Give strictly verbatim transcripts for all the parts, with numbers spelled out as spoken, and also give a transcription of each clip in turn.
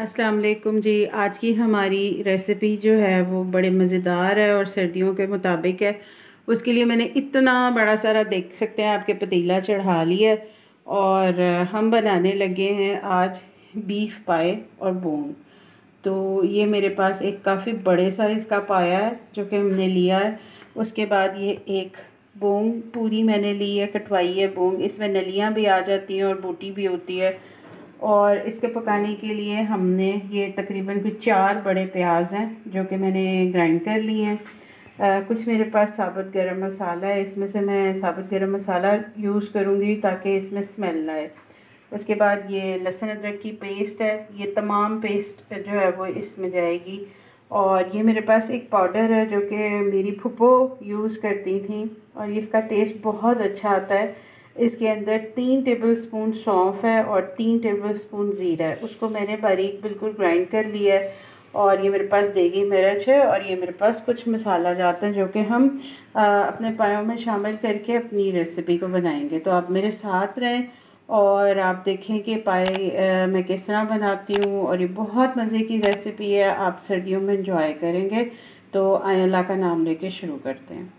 अस्सलाम वालेकुम जी। आज की हमारी रेसिपी जो है वो बड़े मज़ेदार है और सर्दियों के मुताबिक है। उसके लिए मैंने इतना बड़ा सारा, देख सकते हैं आपके, पतीला चढ़ा लिया है और हम बनाने लगे हैं आज बीफ पाए और बोंग। तो ये मेरे पास एक काफ़ी बड़े साइज़ का पाया है जो कि हमने लिया है। उसके बाद ये एक बोंग पूरी मैंने ली है, कटवाई है बोंग। इसमें नलियाँ भी आ जाती हैं और बूटी भी होती है। और इसके पकाने के लिए हमने ये तकरीबन कुछ चार बड़े प्याज हैं जो कि मैंने ग्राइंड कर लिए हैं। अ, कुछ मेरे पास साबुत गरम मसाला है, इसमें से मैं साबुत गरम मसाला यूज़ करूँगी ताकि इसमें स्मेल ना आए। उसके बाद ये लहसुन अदरक की पेस्ट है, ये तमाम पेस्ट जो है वो इसमें जाएगी। और ये मेरे पास एक पाउडर है जो कि मेरी फूफो यूज़ करती थी और इसका टेस्ट बहुत अच्छा आता है। इसके अंदर तीन टेबलस्पून सौंफ है और तीन टेबलस्पून ज़ीरा है, उसको मैंने बारीक बिल्कुल ग्राइंड कर लिया है। और ये मेरे पास देगी मिर्च है और ये मेरे पास कुछ मसाला जाता है जो कि हम आ, अपने पायों में शामिल करके अपनी रेसिपी को बनाएंगे। तो आप मेरे साथ रहें और आप देखें कि पाए मैं किस तरह बनाती हूँ। और ये बहुत मज़े की रेसिपी है, आप सर्दियों में इंजॉय करेंगे। तो आए अल्लाह का नाम लेके शुरू करते हैं।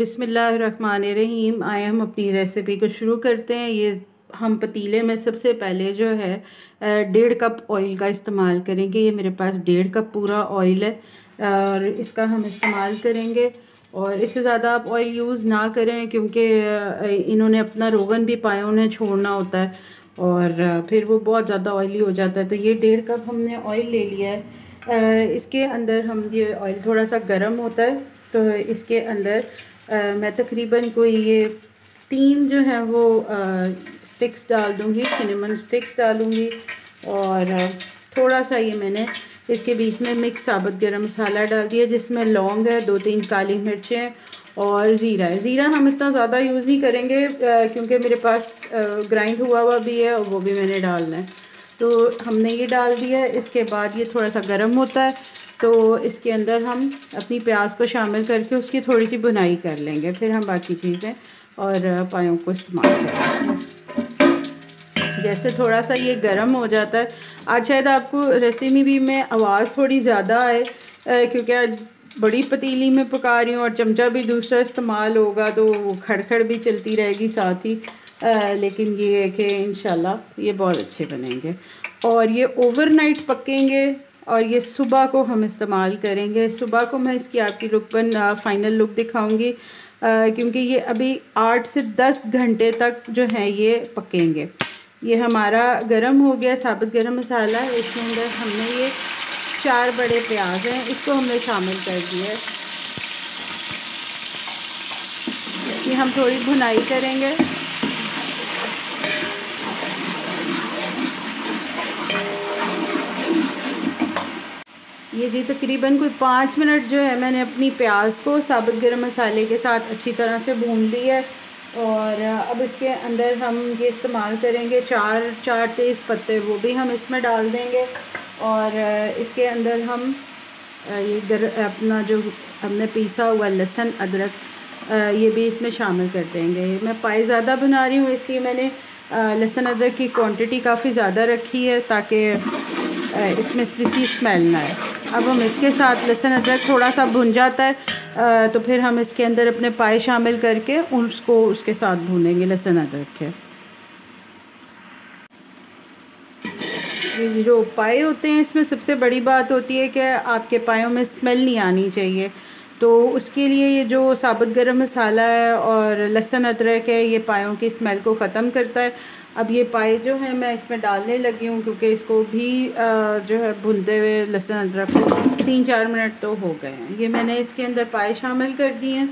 बिस्मिल्लाहिर्रहमानिर्रहीम। आए हम अपनी रेसिपी को शुरू करते हैं। ये हम पतीले में सबसे पहले जो है डेढ़ कप ऑयल का इस्तेमाल करेंगे। ये मेरे पास डेढ़ कप पूरा ऑयल है और इसका हम इस्तेमाल करेंगे। और इससे ज़्यादा आप ऑयल यूज़ ना करें क्योंकि इन्होंने अपना रोगन भी पायों ने छोड़ना होता है और फिर वो बहुत ज़्यादा ऑयली हो जाता है। तो ये डेढ़ कप हमने ऑयल ले लिया है। इसके अंदर हम ये ऑयल थोड़ा सा गर्म होता है तो इसके अंदर Uh, मैं तकरीबन कोई ये तीन जो है वो स्टिक्स डाल दूँगी, सिनेमन स्टिक्स डालूँगी। और थोड़ा सा ये मैंने इसके बीच में मिक्स साबुत गरम मसाला डाल दिया जिसमें लौंग है, दो तीन काली मिर्चें और ज़ीरा है। ज़ीरा हम इतना ज़्यादा यूज़ नहीं करेंगे क्योंकि मेरे पास ग्राइंड हुआ हुआ भी है और वो भी मैंने डालना है। तो हमने ये डाल दिया है। इसके बाद ये थोड़ा सा गर्म होता है तो इसके अंदर हम अपनी प्याज को शामिल करके उसकी थोड़ी सी भुनाई कर लेंगे, फिर हम बाकी चीज़ें और पायों को इस्तेमाल करेंगे। जैसे थोड़ा सा ये गर्म हो जाता है, आज शायद आपको रेसिपी में आवाज़ थोड़ी ज़्यादा आए क्योंकि आज बड़ी पतीली में पका रही हूँ और चमचा भी दूसरा इस्तेमाल होगा तो खड़खड़ भी चलती रहेगी साथ ही। आ, लेकिन ये है कि इंशाल्लाह ये बहुत अच्छे बनेंगे। और ये ओवरनाइट पकेंगे और ये सुबह को हम इस्तेमाल करेंगे। सुबह को मैं इसकी आपकी लुक पर फाइनल लुक दिखाऊंगी क्योंकि ये अभी आठ से दस घंटे तक जो है ये पकेंगे। ये हमारा गरम हो गया साबुत गरम मसाला। इसके अंदर हमने ये चार बड़े प्याज हैं, इसको हमने शामिल कर दिया है। ये हम थोड़ी भुनाई करेंगे। ये जी तकरीबन कोई पाँच मिनट जो है मैंने अपनी प्याज को साबुत गरम मसाले के साथ अच्छी तरह से भून लिया है। और अब इसके अंदर हम ये इस्तेमाल करेंगे चार चार तेज़ पत्ते, वो भी हम इसमें डाल देंगे। और इसके अंदर हम ये गर अपना जो हमने पीसा हुआ लहसुन अदरक ये भी इसमें शामिल कर देंगे। मैं पाए ज़्यादा बना रही हूँ इसलिए मैंने लहसुन अदरक की क्वांटिटी काफ़ी ज़्यादा रखी है ताकि इसमें स्पीची स्मेल ना आए। अब हम इसके साथ लहसुन अदरक थोड़ा सा भुन जाता है तो फिर हम इसके अंदर अपने पाए शामिल करके उसको उसके साथ भूनेंगे लहसुन अदरक के। जो पाए होते हैं इसमें सबसे बड़ी बात होती है कि आपके पायों में स्मेल नहीं आनी चाहिए। तो उसके लिए ये जो साबुत गरम मसाला है और लहसुन अदरक है ये पायों की स्मेल को ख़त्म करता है। अब ये पाए जो है मैं इसमें डालने लगी हूँ क्योंकि इसको भी जो है भुनते हुए लहसुन अदरक को तीन चार मिनट तो हो गए हैं। ये मैंने इसके अंदर पाए शामिल कर दिए हैं।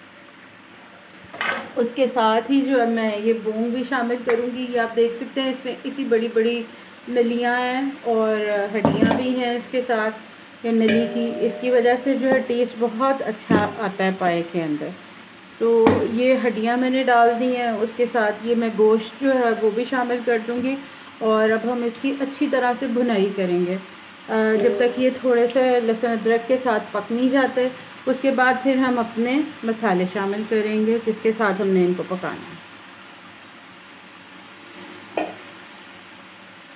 उसके साथ ही जो है मैं ये बोंग भी शामिल करूँगी। ये आप देख सकते हैं इसमें इतनी बड़ी बड़ी नलियाँ हैं और हड्डियाँ भी हैं इसके साथ। ये नली की इसकी वजह से जो है टेस्ट बहुत अच्छा आता है पाए के अंदर। तो ये हड्डियाँ मैंने डाल दी हैं। उसके साथ ये मैं गोश्त जो है वो भी शामिल कर दूँगी। और अब हम इसकी अच्छी तरह से भुनाई करेंगे जब तक ये थोड़े से लहसुन अदरक के साथ पक नहीं जाते। उसके बाद फिर हम अपने मसाले शामिल करेंगे जिसके साथ हमने इनको पकाना है।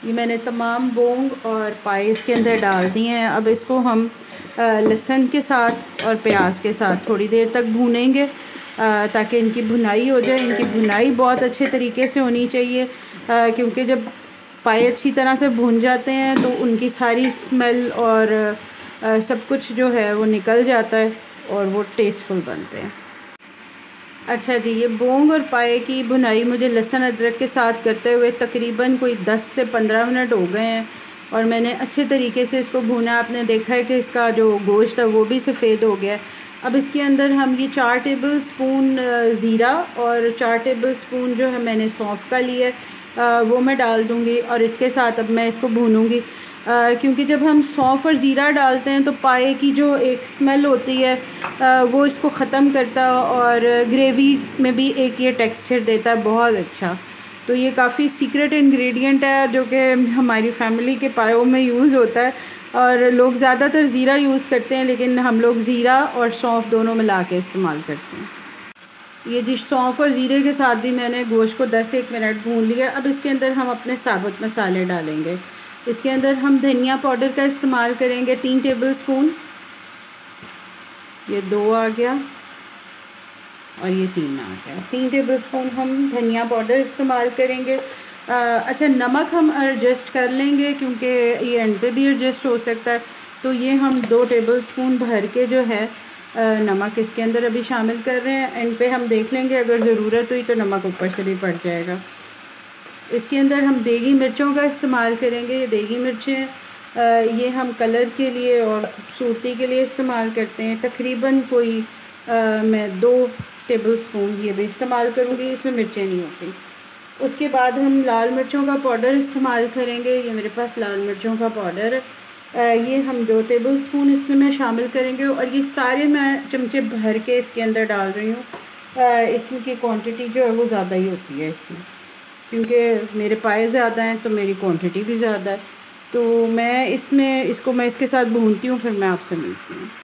ये मैंने तमाम बोंग और पाए इसके अंदर डाल दिए हैं। अब इसको हम लहसुन के साथ और प्याज के साथ थोड़ी देर तक भूनेंगे ताकि इनकी भुनाई हो जाए। इनकी भुनाई बहुत अच्छे तरीके से होनी चाहिए क्योंकि जब पाए अच्छी तरह से भून जाते हैं तो उनकी सारी स्मेल और आ, सब कुछ जो है वो निकल जाता है और वो टेस्टफुल बनते हैं। अच्छा जी, ये बोंग और पाए की भुनाई मुझे लहसुन अदरक के साथ करते हुए तकरीबन कोई दस से पंद्रह मिनट हो गए हैं और मैंने अच्छे तरीके से इसको भुना। आपने देखा है कि इसका जो गोश्त है वो भी सफ़ेद हो गया है। अब इसके अंदर हम ये चार टेबल स्पून ज़ीरा और चार टेबल स्पून जो है मैंने सौंफ का लिया है वो मैं डाल दूँगी और इसके साथ अब मैं इसको भूनूँगी क्योंकि जब हम सौंफ और ज़ीरा डालते हैं तो पाए की जो एक स्मेल होती है आ, वो इसको ख़त्म करता है और ग्रेवी में भी एक ये टेक्सचर देता है बहुत अच्छा। तो ये काफ़ी सीक्रेट इंग्रेडिएंट है जो कि हमारी फैमिली के पायों में यूज़ होता है और लोग ज़्यादातर ज़ीरा यूज़ करते हैं लेकिन हम लोग ज़ीरा और सौंफ दोनों मिला के इस्तेमाल करते हैं। ये जी सौंफ और ज़ीरे के साथ भी मैंने गोश्त को दस एक मिनट भून लिया। अब इसके अंदर हम अपने साबुत मसाले डालेंगे। इसके अंदर हम धनिया पाउडर का इस्तेमाल करेंगे तीन टेबल स्पून, ये दो आ गया और ये तीन आ गया। तीन टेबल स्पून हम धनिया पाउडर इस्तेमाल करेंगे। आ, अच्छा, नमक हम एडजस्ट कर लेंगे क्योंकि ये एंड पे भी एडजस्ट हो सकता है। तो ये हम दो टेबल स्पून भर के जो है आ, नमक इसके अंदर अभी शामिल कर रहे हैं। एंड पे हम देख लेंगे अगर ज़रूरत हुई तो नमक ऊपर से भी पड़ जाएगा। इसके अंदर हम देगी मिर्चों का इस्तेमाल करेंगे। ये देगी मिर्चें ये हम कलर के लिए और खूबसूरती के लिए इस्तेमाल करते हैं। तकरीबन कोई आ, मैं दो टेबल स्पून ये भी इस्तेमाल करूँगी, इसमें मिर्चें नहीं होती। उसके बाद हम लाल मिर्चों का पाउडर इस्तेमाल करेंगे। ये मेरे पास लाल मिर्चों का पाउडर है, ये हम दो टेबल स्पून इसमें मैं शामिल करेंगे और ये सारे मैं चमचे भर के इसके अंदर डाल रही हूँ। इसमें की क्वांटिटी जो है वो ज़्यादा ही होती है इसमें क्योंकि मेरे पाए ज़्यादा हैं तो मेरी क्वांटिटी भी ज़्यादा है। तो मैं इसमें इसको मैं इसके साथ भूनती हूँ, फिर मैं आपसे मिलती हूँ।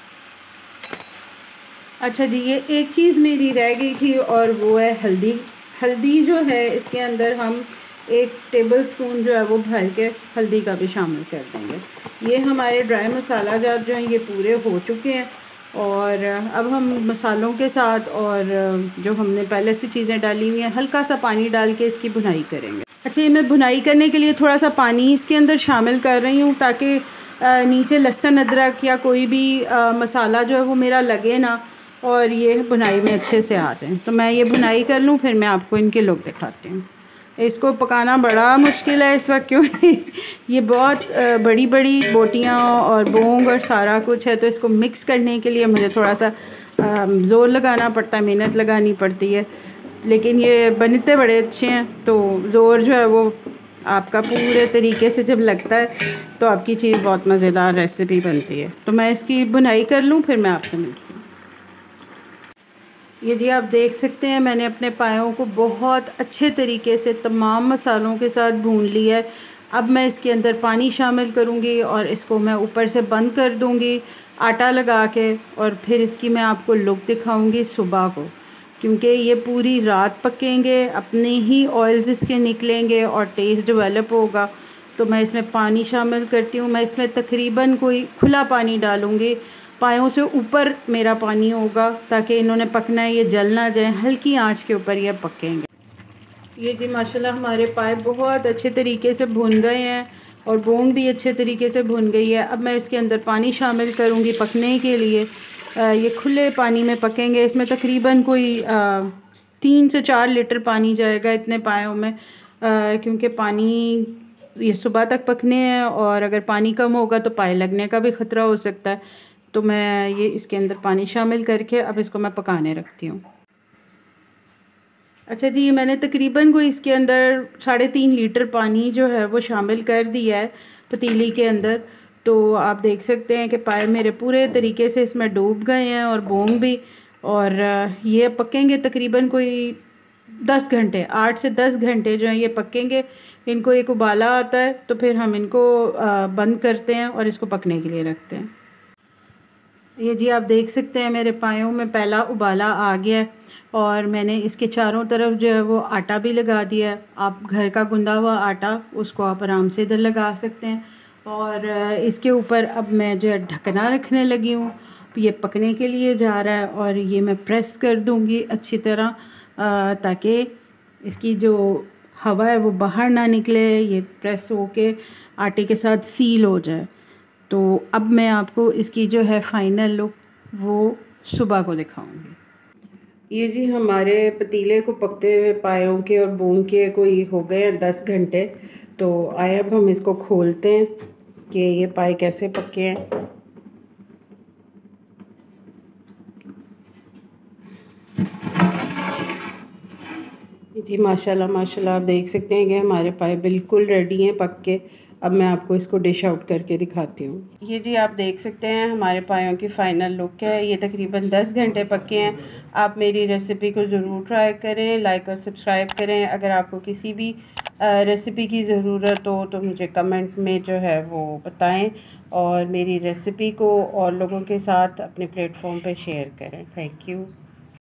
अच्छा जी, ये एक चीज़ मेरी रह गई थी और वो है हल्दी। हल्दी जो है इसके अंदर हम एक टेबल स्पून जो है वो भर के हल्दी का भी शामिल कर देंगे। ये हमारे ड्राई मसाला जात जो हैं ये पूरे हो चुके हैं और अब हम मसालों के साथ और जो हमने पहले से चीज़ें डाली हुई हैं हल्का सा पानी डाल के इसकी भुनाई करेंगे। अच्छा, ये मैं भुनाई करने के लिए थोड़ा सा पानी इसके अंदर शामिल कर रही हूँ ताकि नीचे लहसुन अदरक या कोई भी आ, मसाला जो है वो मेरा लगे ना और ये भुनाई में अच्छे से आ जाए। तो मैं ये भुनाई कर लूँ फिर मैं आपको इनके लुक दिखाती हूँ। इसको पकाना बड़ा मुश्किल है इस वक्त क्योंकि ये बहुत बड़ी बड़ी बोटियाँ और बोंग और सारा कुछ है तो इसको मिक्स करने के लिए मुझे थोड़ा सा ज़ोर लगाना पड़ता है, मेहनत लगानी पड़ती है। लेकिन ये बनते बड़े अच्छे हैं तो ज़ोर जो है वो आपका पूरे तरीके से जब लगता है तो आपकी चीज़ बहुत मज़ेदार रेसिपी बनती है। तो मैं इसकी बुनाई कर लूँ फिर मैं आपसे मिलती हूँ। ये जी आप देख सकते हैं मैंने अपने पायों को बहुत अच्छे तरीके से तमाम मसालों के साथ भून लिया है। अब मैं इसके अंदर पानी शामिल करूँगी और इसको मैं ऊपर से बंद कर दूँगी आटा लगा के और फिर इसकी मैं आपको लुक दिखाऊँगी सुबह को क्योंकि ये पूरी रात पकेंगे, अपने ही ऑयल्स इसके निकलेंगे और टेस्ट डेवलप होगा। तो मैं इसमें पानी शामिल करती हूँ। मैं इसमें तकरीबन कोई खुला पानी डालूँगी, पायों से ऊपर मेरा पानी होगा ताकि इन्होंने पकना है, ये जल ना जाए, हल्की आंच के ऊपर ये पकेंगे। ये जी माशाल्लाह हमारे पाए बहुत अच्छे तरीके से भुन गए हैं और बोंग भी अच्छे तरीके से भुन गई है। अब मैं इसके अंदर पानी शामिल करूँगी पकने के लिए। आ, ये खुले पानी में पकेंगे। इसमें तकरीबन कोई आ, तीन से चार लीटर पानी जाएगा इतने पायों में आ, क्योंकि पानी ये सुबह तक पकने हैं और अगर पानी कम होगा तो पाए लगने का भी ख़तरा हो सकता है। तो मैं ये इसके अंदर पानी शामिल करके अब इसको मैं पकाने रखती हूँ। अच्छा जी, मैंने तकरीबन कोई इसके अंदर साढ़े तीन लीटर पानी जो है वो शामिल कर दिया है पतीली के अंदर। तो आप देख सकते हैं कि पाए मेरे पूरे तरीके से इसमें डूब गए हैं और बोंग भी। और ये पकेंगे तकरीबन कोई दस घंटे, आठ से दस घंटे जो है ये पकेंगे। इनको एक उबाला आता है तो फिर हम इनको बंद करते हैं और इसको पकने के लिए रखते हैं। ये जी आप देख सकते हैं मेरे पायों में पहला उबाला आ गया है और मैंने इसके चारों तरफ जो है वो आटा भी लगा दिया है। आप घर का गुंदा हुआ आटा उसको आप आराम से इधर लगा सकते हैं। और इसके ऊपर अब मैं जो है ढकना रखने लगी हूँ। ये पकने के लिए जा रहा है और ये मैं प्रेस कर दूँगी अच्छी तरह ताकि इसकी जो हवा है वो बाहर ना निकले, ये प्रेस होके आटे के साथ सील हो जाए। तो अब मैं आपको इसकी जो है फ़ाइनल लुक वो सुबह को दिखाऊंगी। ये जी हमारे पतीले को पकते हुए पायों के और बून के कोई हो गए हैं दस घंटे। तो आए अब हम इसको खोलते हैं कि ये पाए कैसे पके हैं। जी माशाल्लाह माशाल्लाह आप देख सकते हैं कि हमारे पाए बिल्कुल रेडी हैं पक के। अब मैं आपको इसको डिश आउट करके दिखाती हूँ। ये जी आप देख सकते हैं हमारे पायों की फ़ाइनल लुक है। ये तकरीबन दस घंटे पके हैं। आप मेरी रेसिपी को ज़रूर ट्राई करें, लाइक और सब्सक्राइब करें। अगर आपको किसी भी रेसिपी की ज़रूरत हो तो मुझे कमेंट में जो है वो बताएं और मेरी रेसिपी को और लोगों के साथ अपने प्लेटफॉर्म पे शेयर करें। Thank you.